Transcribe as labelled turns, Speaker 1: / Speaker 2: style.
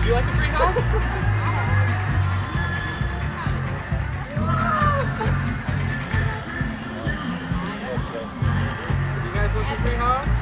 Speaker 1: you like a free hug? You guys want some free hugs?